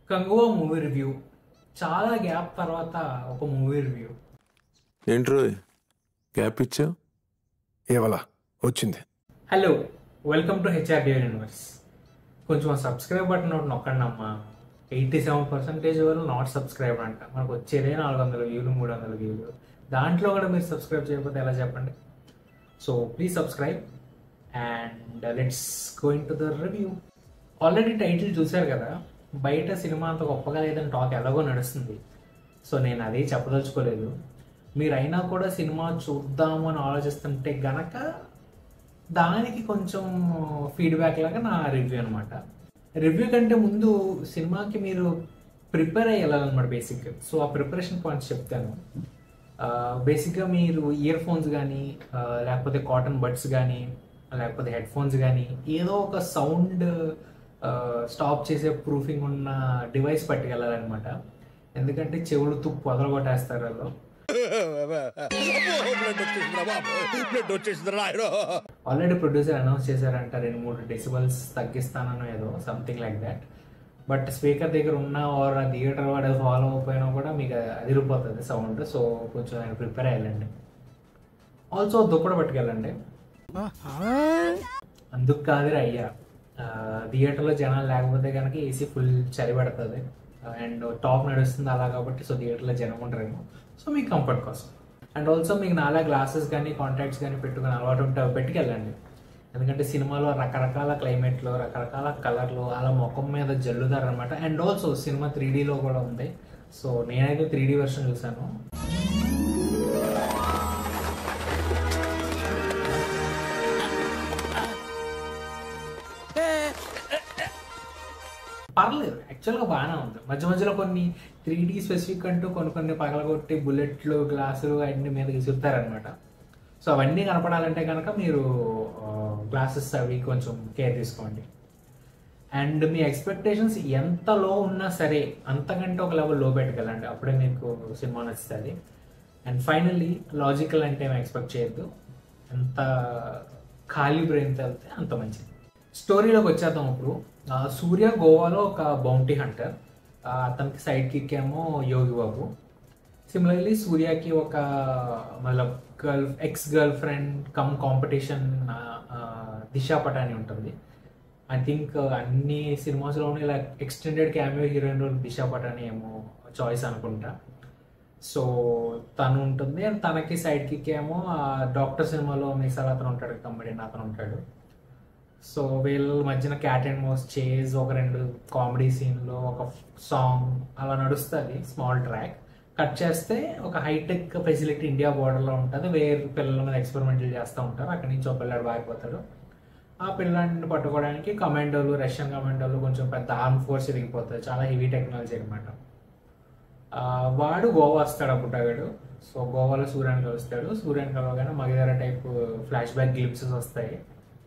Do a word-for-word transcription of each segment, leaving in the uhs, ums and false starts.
Kanguva movie review. చాలా gap తర్వాత ఒక మూవీ రివ్యూ. ఏంట్రో గ్యాప్ ఇచ్చా ఏవలా వచ్చింది. హలో, వెల్కమ్ టు హెచ్ఆర్డియర్ యూనివర్స్. కొంచెం సబ్స్క్రైబ్ బటన్ ఒకటి నొక్కండి అమ్మా. ఎయిటీ సెవెన్ పర్సెంటేజ్ వరకు నాట్ సబ్స్క్రైబ్ అంట. మనకు వచ్చేదే నాలుగు వందల వ్యూలు మూడు వందల వ్యూలు. దాంట్లో కూడా మీరు సబ్స్క్రైబ్ చేయకపోతే ఎలా చెప్పండి? So please subscribe and let's going to the review. Already title చూశారు కదా, బయట సినిమా అంత గొప్పగా లేదని టాక్ ఎలాగో నడుస్తుంది. సో నేను అదే చెప్పదలుచుకోలేదు. మీరైనా కూడా సినిమా చూద్దాము అని ఆలోచిస్తుంటే గనక దానికి కొంచెం ఫీడ్బ్యాక్ లాగా నా రివ్యూ అనమాట. రివ్యూ కంటే ముందు సినిమాకి మీరు ప్రిపేర్ అయ్యి వెళ్ళాలన్నమాట బేసిక్గా. సో ఆ ప్రిపరేషన్ పాయింట్స్ చెప్తాను. బేసిక్గా మీరు ఇయర్ ఫోన్స్ కానీ లేకపోతే కాటన్ బడ్స్ కానీ లేకపోతే హెడ్ ఫోన్స్ కానీ ఏదో ఒక సౌండ్ స్టాప్ చేసే ప్రూఫింగ్ ఉన్న డివైస్ పట్టుకెళ్ళాలన్నమాట. ఎందుకంటే చెవులు తుప్పు వదలగొట్టేస్తారు వాళ్ళు. ఆల్రెడీ ప్రొడ్యూసర్ అనౌన్స్ చేశారంట రెండు మూడు డెసిబల్స్ తగ్గిస్తానో ఏదో something like that. But speaker దగ్గర ఉన్న ఆర్ ఆ థియేటర్ వాడు ఫాలో అయిపోయినా కూడా మీకు అదిరిపోతుంది సౌండ్. సో కొంచెం ఆయన ప్రిపేర్ అయ్యాలండి. ఆల్సో దుప్పటి పట్టుకెళ్ళండి. అందుకు కాదు అయ్యా, థియేటర్లో జనాలు లేకపోతే కనుక ఏసీ ఫుల్ చలి పడుతుంది అండ్ టాప్ నడుస్తుంది అలా కాబట్టి. సో థియేటర్లో జనం ఉంటారేమో, సో మీ కంఫర్ట్ కోసం. అండ్ ఆల్సో మీకు నాలా గ్లాసెస్ కానీ కాంటాక్ట్స్ కానీ పెట్టుకుని అలవాటు ఉంటే పెట్టుకెళ్ళండి. ఎందుకంటే సినిమాలో రకరకాల క్లైమేట్లో రకరకాల కలర్లు అలా ముఖం మీద జల్లుతారు అనమాట. అండ్ ఆల్సో సినిమా త్రీ డీలో కూడా ఉంది. సో నేనైతే త్రీ డీ వెర్షన్ చూసాను. పర్లేదు, యాక్చువల్గా బాగానే ఉంది. మధ్య మధ్యలో కొన్ని త్రీ డీ స్పెసిఫిక్ అంటూ కొన్ని కొన్ని పగలగొట్టి బుల్లెట్లు గ్లాసులు అన్ని మీద విసురుతారనమాట. సో అవన్నీ కనపడాలంటే కనుక మీరు గ్లాసెస్ అవి కొంచెం కేర్ తీసుకోండి. అండ్ మీ ఎక్స్పెక్టేషన్స్ ఎంత లో ఉన్నా సరే అంతకంటే ఒక లెవెల్ లో పెట్టుకెళ్ళండి, అప్పుడే మీకు సినిమా నచ్చుతుంది. అండ్ ఫైనల్లీ లాజికల్ అంటే ఏమి ఎక్స్పెక్ట్ చేయొద్దు. ఎంత ఖాళీ బ్రెయిన్తో వెళ్తే అంత మంచిది. స్టోరీలోకి వచ్చేద్దాం. ఇప్పుడు సూర్య గోవాలో ఒక బౌంటీ హంటర్, అతనికి సైడ్ కిక్ ఏమో యోగి బాబు. సిమిలర్లీ సూర్యకి ఒక మళ్ళీ girl ex girlfriend come competition Disha Patani ఉంటుంది. ఐ థింక్ అన్ని సినిమాస్లోనే ఇలా extended cameo heroine role Disha Patani ఏమో చాయిస్ అనుకుంటా. సో తను ఉంటుంది. తనకి సైడ్ కిక్ ఏమో డాక్టర్ సినిమాలో మిసాల్ అతను ఉంటాడు, కమెడియన్ అతను ఉంటాడు. సో వీళ్ళ మధ్యన క్యాట్ అండ్ మౌస్ చేజ్, ఒక రెండు కామెడీ సీన్లో ఒక సాంగ్ అలా నడుస్తుంది, స్మాల్ ట్రాక్. కట్ చేస్తే ఒక హైటెక్ ఫెసిలిటీ ఇండియా బోర్డర్లో ఉంటుంది. వేరే పిల్లల మీద ఎక్స్పెరిమెంట్లు చేస్తూ ఉంటారు. అక్కడి నుంచి ఒక పిల్లాడు బారిపోతాడు. ఆ పిల్లాడిని పట్టుకోవడానికి కమాండోలు, రష్యన్ కమాండోలు, కొంచెం పెద్ద ఆర్మ్ ఫోర్స్ ఎదిగిపోతుంది. చాలా హెవీ టెక్నాలజీ అనమాట. వాడు గోవా వస్తాడు అప్పుడాగాడు. సో గోవాలో సూర్యాన్ని కలుస్తాడు. సూర్యాన్ని కలవగానే Magadheera type flashback glimpses వస్తాయి.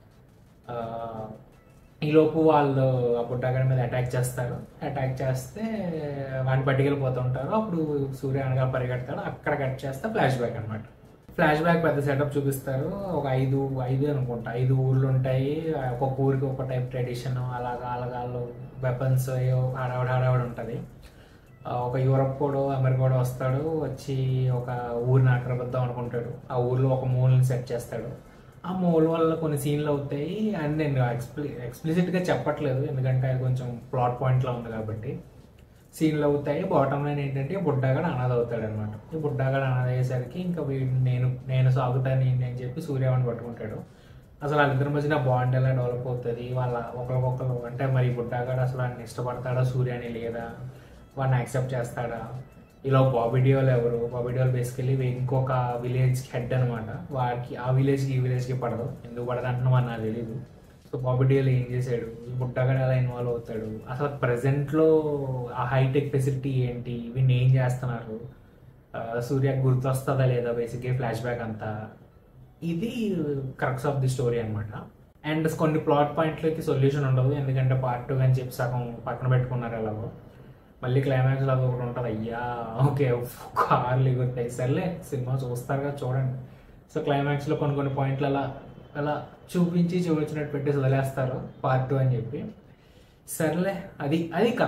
ఈలోపు వాళ్ళు ఆ బుడ్డగాడి మీద అటాక్ చేస్తారు. అటాక్ చేస్తే వాడిని పట్టుకెళ్ళిపోతూ ఉంటారు. అప్పుడు సూర్య అనగా పరిగెడతాడు. అక్కడ కట్ చేస్తే ఫ్లాష్ బ్యాక్ అనమాట. ఫ్లాష్ బ్యాక్ పెద్ద సెటప్ చూపిస్తారు. ఒక ఐదు ఐదు అనుకుంటా ఐదు ఊర్లు ఉంటాయి. ఒక్కొక్క ఊరికి ఒక టైప్ ట్రెడిషన్, అలాగా అలాగా వెపన్స్ హడావిడి హడావిడి ఉంటుంది. ఒక యూరప్ కూడా అమెరికా కూడా వస్తాడు. వచ్చి ఒక ఊరిని ఆక్రమిద్దాం అనుకుంటాడు. ఆ ఊర్లో ఒక మూలని సెట్ చేస్తాడు. ఆ మూల వల్ల కొన్ని సీన్లు అవుతాయి. అండ్ నేను ఎక్స్ప్లి ఎక్స్ప్లిసిట్గా చెప్పట్లేదు, ఎందుకంటే అది కొంచెం ప్లాట్ పాయింట్లో ఉంది కాబట్టి. సీన్లు అవుతాయి. బాటమ్ లైన్ ఏంటంటే బుడ్డాగాడు అనాథ అవుతాడు అనమాట. ఈ బుడ్డాగాడు అనాథ అయ్యేసరికి ఇంకా వీడు నేను నేను సాగుతాను ఏంటి అని చెప్పి సూర్యవాణి పట్టుకుంటాడు. అసలు వాళ్ళిద్దరి మధ్యన బాండ్ ఎలా డెవలప్ అవుతుంది, వాళ్ళ ఒకరికొకరు అంటే మరి బుడ్డాగాడు అసలు వాడిని ఇష్టపడతాడా సూర్యాని లేదా వాడిని యాక్సెప్ట్ చేస్తాడా. ఇలా బాబీ డియోల్ ఎవరు, బాబీ డియోల్ బేసికలీ ఇంకొక విలేజ్ హెడ్ అనమాట. వాడికి ఆ విలేజ్కి ఈ విలేజ్కి పడదు, ఎందుకు పడదు అంటున్నా మరి నాకు తెలీదు. సో బాబీ డియోల్ ఏం చేశాడు, బుడ్డగాడు ఎలా ఇన్వాల్వ్ అవుతాడు, అసలు ప్రజెంట్లో ఆ హైటెక్ ఫెసిలిటీ ఏంటి, వీళ్ళు ఏం చేస్తున్నారు, సూర్యకి గుర్తొస్తుందా లేదా, బేసిక్గా ఫ్లాష్ బ్యాక్ అంతా. ఇది క్రక్స్ ఆఫ్ ది స్టోరీ అనమాట. అండ్ కొన్ని ప్లాట్ పాయింట్లకి సొల్యూషన్ ఉండదు, ఎందుకంటే పార్ట్ టూ అని చెప్పి సగం పక్కన పెట్టుకున్నారు ఎలాగో. మళ్ళీ క్లైమాక్స్లో అది ఒకటి ఉంటుంది. అయ్యా ఓకే కార్లు ఎగురుతాయి, సర్లే సినిమా చూస్తారు కదా చూడండి. సో క్లైమాక్స్లో కొన్ని కొన్ని పాయింట్లు అలా అలా చూపించి చూపించినట్టు పెట్టేసి వదిలేస్తారు పార్ట్ టూ అని చెప్పి. సర్లే అది అది కథ.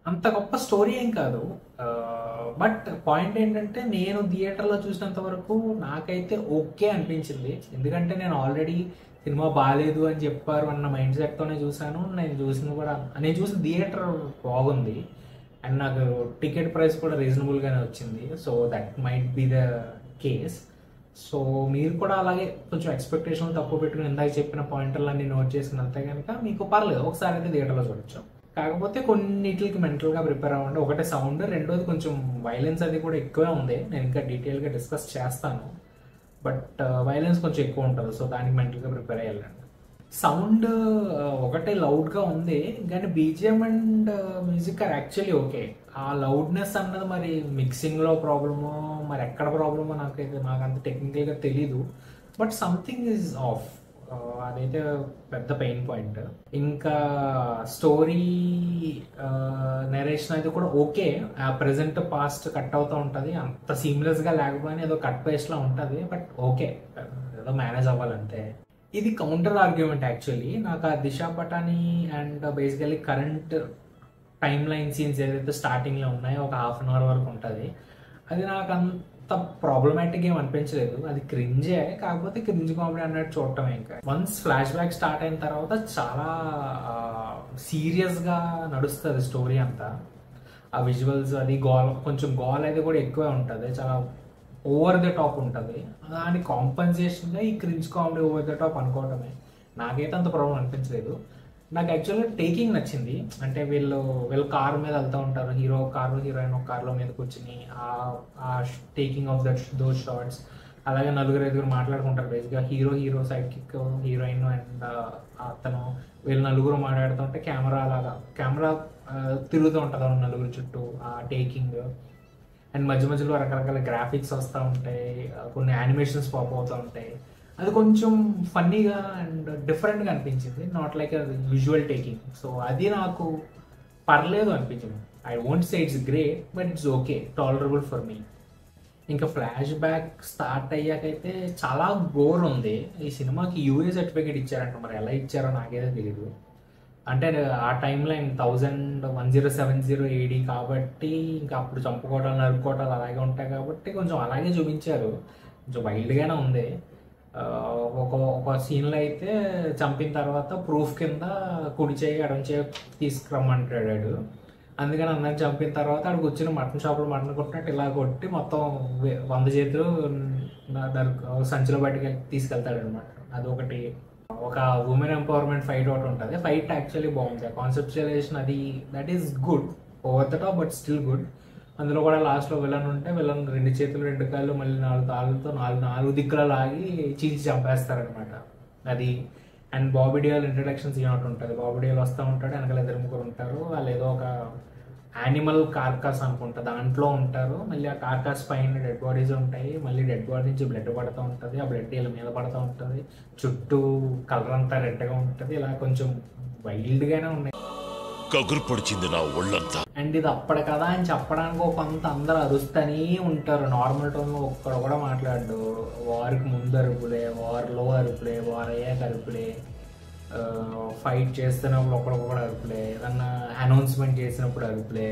అంత గొప్ప స్టోరీ ఏం కాదు. బట్ పాయింట్ ఏంటంటే నేను థియేటర్లో చూసినంత వరకు నాకైతే ఓకే అనిపించింది. ఎందుకంటే నేను ఆల్రెడీ సినిమా బాగాలేదు అని చెప్పారు అన్న మైండ్ సెట్తోనే చూశాను. నేను చూసిన కూడా నేను చూసిన థియేటర్ బాగుంది అండ్ నాకు టికెట్ ప్రైస్ కూడా రీజనబుల్గానే వచ్చింది. So that might be the case. So మీరు కూడా అలాగే కొంచెం ఎక్స్పెక్టేషన్ తక్కువ పెట్టుకుని ఇందాక చెప్పిన పాయింటర్లన్నీ నోట్ చేసుకున్నంతే కనుక మీకు పర్లేదు, ఒకసారి అయితే థియేటర్లో చూడొచ్చు. కాకపోతే కొన్నిటికి మెంటల్గా ప్రిపేర్ అవ్వండి. ఒకటే సౌండ్, రెండోది కొంచెం వైలెన్స్ అది కూడా ఎక్కువే ఉంది. నేను ఇంకా డీటెయిల్గా డిస్కస్ చేస్తాను, బట్ వైలెన్స్ కొంచెం ఎక్కువ ఉంటుంది. సో దానికి మెంటల్గా ప్రిపేర్ అయ్యాలండి. సౌండ్ ఒకటే లౌడ్గా ఉంది, కానీ BGM and music are actually okay. ఆ లౌడ్నెస్ అన్నది మరి మిక్సింగ్లో ప్రాబ్లమో మరి ఎక్కడ ప్రాబ్లమో నాకైతే నాకు అంత టెక్నికల్గా తెలీదు. బట్ సంథింగ్ ఈజ్ ఆఫ్, అదైతే పెద్ద పెయిన్ పాయింట్. ఇంకా స్టోరీ నరేషన్ అయితే కూడా ఓకే. ఆ ప్రెజెంట్ పాస్ట్ కట్ అవుతూ ఉంటుంది, అంత సీమ్లెస్గా లేకపోయినా ఏదో కట్ పేస్ట్లా ఉంటుంది. బట్ ఓకే, ఏదో మేనేజ్ అవ్వాలంతే. ఇది కౌంటర్ ఆర్గ్యుమెంట్ యాక్చువల్లీ. నాకు ఆ Disha Patani and basically current time line scenes ఏదైతే స్టార్టింగ్లో ఉన్నాయో ఒక హాఫ్ అన్ అవర్ వరకు ఉంటుంది, అది నాకు అంత ప్రాబ్లమాటిక్ ఏం అనిపించలేదు. అది క్రింజే, కాకపోతే క్రింజ్ కామెడీ అన్నట్టు చూడటం. ఇంకా వన్స్ ఫ్లాష్ బ్యాక్ స్టార్ట్ అయిన తర్వాత చాలా సీరియస్గా నడుస్తుంది స్టోరీ అంతా. ఆ విజువల్స్ అది గోల్ కొంచెం గోల్ అయితే కూడా ఎక్కువే ఉంటుంది, చాలా ఓవర్ ద టాప్ ఉంటుంది. దాని కాంపన్సేషన్గా ఈ cringe comedy over the top అనుకోవటమే. నాకైతే అంత ప్రాబ్లం అనిపించలేదు. నాకు యాక్చువల్గా టేకింగ్ నచ్చింది. అంటే వీళ్ళు వీళ్ళు కారు మీద వెళ్తూ ఉంటారు, హీరో కారు హీరోయిన్ ఒక కార్లో మీద కూర్చుని ఆ taking off that those shorts. అలాగే నలుగురు ఐదుగురు మాట్లాడుకుంటారు. బేసిక్గా hero hero side kick, heroine and అతను వీళ్ళు నలుగురు మాట్లాడుతుంటే కెమెరా అలాగా కెమెరా తిరుగుతూ ఉంటుంది నలుగురు చుట్టూ. ఆ టేకింగ్ అండ్ మధ్య మధ్యలో రకరకాల గ్రాఫిక్స్ వస్తూ ఉంటాయి, కొన్ని యానిమేషన్స్ పాప్ అవుతూ ఉంటాయి. అది కొంచెం ఫన్నీగా అండ్ డిఫరెంట్గా అనిపించింది, not like visual taking. So అది నాకు పర్లేదు అనిపించింది. I won't say it's great, but it's okay, tolerable for me. ఇంకా ఫ్లాష్ బ్యాక్ స్టార్ట్ అయ్యాకైతే చాలా గోర్ ఉంది. ఈ సినిమాకి యూఏ సర్టిఫికేట్ ఇచ్చారంట, మరి ఎలా ఇచ్చారో నాకైతే తెలియదు. అంటే ఆ టైంలో thousand one zero seven zero AD కాబట్టి ఇంకా అప్పుడు చంపుకోవటాలు నరుక్కోవటాలు అలాగే ఉంటాయి కాబట్టి కొంచెం అలాగే చూపించారు. కొంచెం వైల్డ్గానే ఉంది. ఒక ఒక సీన్లో అయితే చంపిన తర్వాత ప్రూఫ్ కింద కుడి చేయి ఎడం చేయి తీసుకురమ్మంటాడు. అందుకని అందరిని చంపిన తర్వాత అక్కడికి వచ్చిన మటన్ షాప్లో మటన్ కొట్టినట్టు ఇలా కొట్టి మొత్తం వంద చేతులు సంచిలో బయటకి తీసుకెళ్తాడు అనమాట. అదొకటి. ఒక ఉమెన్ ఎంపవర్మెంట్ ఫైట్ ఒకటి ఉంటుంది. ఫైట్ యాక్చువల్లీ బాగుంది, కాన్సెప్చువలైజేషన్ అది that is good, over the top but still good. అందులో కూడా లాస్ట్లో విలన్ ఉంటే విలన్ రెండు చేతులు రెండు కాళ్ళు మళ్ళీ నాలుగు తాళ్ళతో నాలుగు నాలుగు దిక్కుల లాగి చీల్చి చంపేస్తారనమాట అది. And Bobby Deol introduction scene ఒకటి ఉంటుంది. బాబీ డియోల్ వస్తూ ఉంటాడు, వెనకాల ఇద్దరు ముగ్గురు ఉంటారు. వాళ్ళు ఏదో ఒక యానిమల్ కార్కాస్ అనుకుంటా దాంట్లో ఉంటారు. మళ్ళీ ఆ కార్కాస్ పైన డెడ్ బాడీస్ ఉంటాయి. మళ్ళీ డెడ్ బాడీ నుంచి బ్లడ్ పడుతూ ఉంటుంది, ఆ బ్లడ్ వీళ్ళ మీద పడుతూ ఉంటుంది, చుట్టూ కలర్ అంతా రెడ్గా ఉంటుంది. ఇలా కొంచెం వైల్డ్గానే ఉన్నాయి. అండ్ ఇది అప్పటి కదా అని చెప్పడానికి ఒక కొంత అందరూ అరుస్తూనే ఉంటారు. నార్మల్ టోన్లో ఒక్కడ కూడా మాట్లాడు. వారికి ముందు అరుపులే, వారిలో అరుపులే, వార్ అయ్యాక అరుపులే, ఫైట్ చేస్తున్నప్పుడు ఒకడొకడు అరుపులే, ఏదన్నా అనౌన్స్మెంట్ చేసినప్పుడు అరుపులే,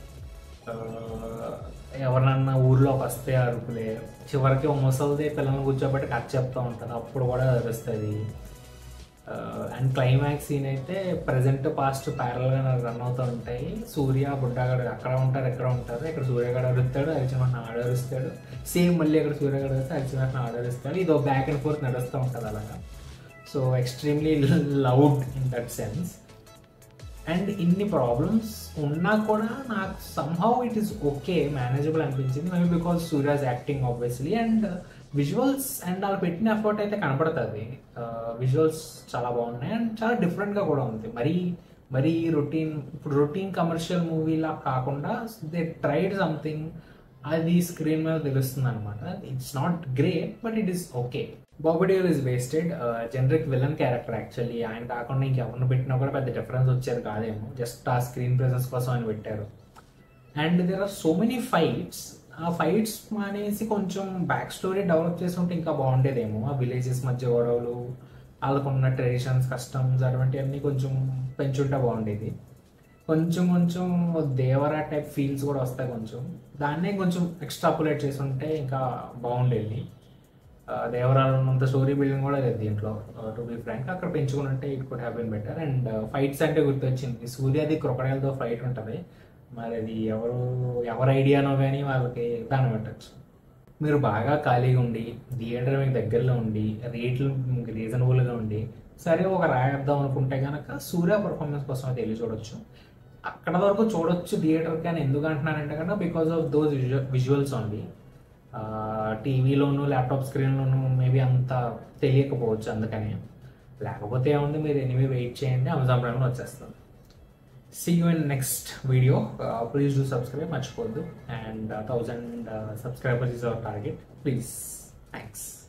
ఎవరినన్నా ఊర్లోకి వస్తే అరుపులే, చివరికి ముసలిదే పిల్లల్ని కూర్చోబెట్టి కథ చెప్తూ ఉంటుంది, అప్పుడు కూడా అరుస్తుంది. అండ్ క్లైమాక్స్ సీన్ అయితే ప్రజెంట్ పాస్ట్ ప్యారల్గా రన్ అవుతూ ఉంటాయి. సూర్య బుడ్డగాడు అక్కడ ఉంటారు, ఎక్కడ ఉంటారు. ఇక్కడ సూర్యగాడు అరుస్తాడు, అరిచినట్టు ఆడ అరుస్తాడు. సేమ్ మళ్ళీ ఇక్కడ సూర్యగాడు వస్తే అరిచినట్టు ఆడ అరుస్తాడు. ఇది బ్యాక్ అండ్ ఫోర్త్ నడుస్తూ ఉంటుంది అలాగా. So extremely loud in that sense. And ఇన్ని ప్రాబ్లమ్స్ ఉన్నా కూడా నాకు somehow it is okay, manageable అనిపించింది. Maybe because Suriya's acting obviously and visuals and వాళ్ళు పెట్టిన ఎఫర్ట్ అయితే కనపడుతుంది. విజువల్స్ చాలా బాగున్నాయి అండ్ చాలా డిఫరెంట్గా కూడా ఉంది. మరీ మరీ రొటీన్ ఇప్పుడు రొటీన్ కమర్షియల్ మూవీలా కాకుండా దే ట్రైడ్ సంథింగ్, అది స్క్రీన్ మీద తెలుస్తుంది అనమాట. It's not great but it is okay. Bobby Deol is wasted, generic villain character actually. ఆయన కాకుండా ఇంకెవరిని పెట్టినా కూడా పెద్ద డిఫరెన్స్ వచ్చేది కాదేమో, జస్ట్ ఆ స్క్రీన్ ప్రెజెన్స్ కోసం ఆయన పెట్టారు. And there are so many fights. ఆ ఫైట్స్ మానేసి కొంచెం బ్యాక్ స్టోరీ డెవలప్ చేసి ఉంటే ఇంకా బాగుండేదేమో. ఆ విలేజెస్ మధ్య గొడవలు, వాళ్ళకున్న ట్రెడిషన్స్, కస్టమ్స్ అటువంటివన్నీ కొంచెం పెంచుంటే బాగుండేది. కొంచెం కొంచెం దేవరా టైప్ ఫీల్స్ కూడా వస్తాయి కొంచెం. దాన్నే కొంచెం ఎక్స్ట్రాపులేట్ చేసి ఉంటే ఇంకా బాగుండేది. దేవరాలో ఉన్నంత స్టోరీ బిల్డింగ్ కూడా లేదు దీంట్లో, టు బి ఫ్రాంక్. అక్కడ పెంచుకుని ఉంటే it could have been better. And fights అంటే గుర్తొచ్చింది, సూర్యది క్రొకడైల్తో ఫైట్ ఉంటుంది. మరి అది ఎవరు ఎవరి ఐడియానో కానీ వాళ్ళకి దాన్ని పెట్టచ్చు. మీరు బాగా ఖాళీగా ఉండి, థియేటర్ మీకు దగ్గరలో ఉండి, రేట్లు మీకు రీజనబుల్గా ఉండి, సరే ఒక రాయిద్దాం అనుకుంటే కనుక సూర్య పర్ఫార్మెన్స్ కోసం అయితే వెళ్ళి చూడొచ్చు. అక్కడ వరకు చూడొచ్చు థియేటర్. కానీ ఎందుకు అంటున్నానంటే కనుక because of those visuals only. టీవీలోను ల్యాప్టాప్ స్క్రీన్లోను మేబీ అంత తెలియకపోవచ్చు, అందుకని. లేకపోతే ఏముంది, మీరు ఎనిమిది వెయిట్ చేయండి, అమెజాన్ ప్రైమ్లో వచ్చేస్తుంది. See you in next video. Uh, please do subscribe, మర్చిపోద్దు. And uh, thousand uh, subscribers is our target. Please, thanks.